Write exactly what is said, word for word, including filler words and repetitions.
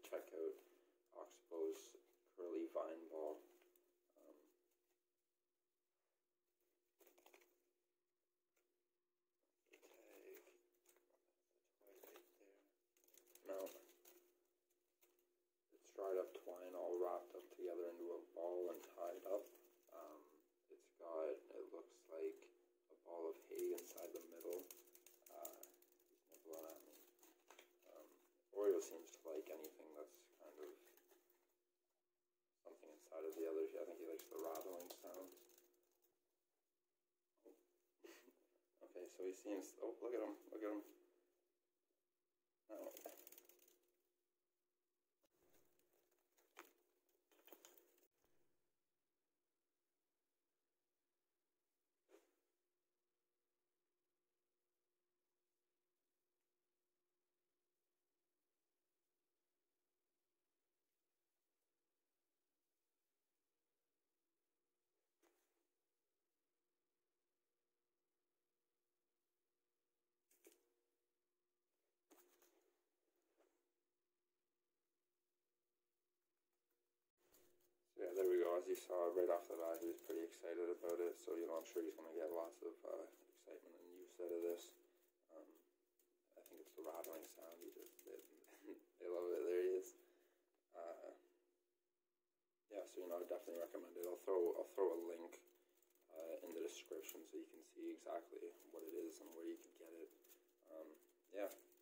check out Oxbow's Curly Vine Ball. Um, the tag, the toy right there. Now, it's dried up twine all wrapped up together into a ball and tied up. Um, it's got, it looks like a ball of hay inside the middle. Uh, he's nibbling at me. Um, Oreo seems to like anything that's kind of something inside of the other. I think he likes the rattling sounds. Oh. Okay, so he seems, oh, look at him, look at him. Oh. Yeah, there we go. As you saw right off the bat, he was pretty excited about it. So, you know, I'm sure he's going to get lots of uh, excitement and use out of this. Um, I think it's the rattling sound. He just, they, they love it. There he is. Uh, yeah, so, you know, I definitely recommend it. I'll throw, I'll throw a link uh, in the description so you can see exactly what it is and where you can get it. Um, yeah.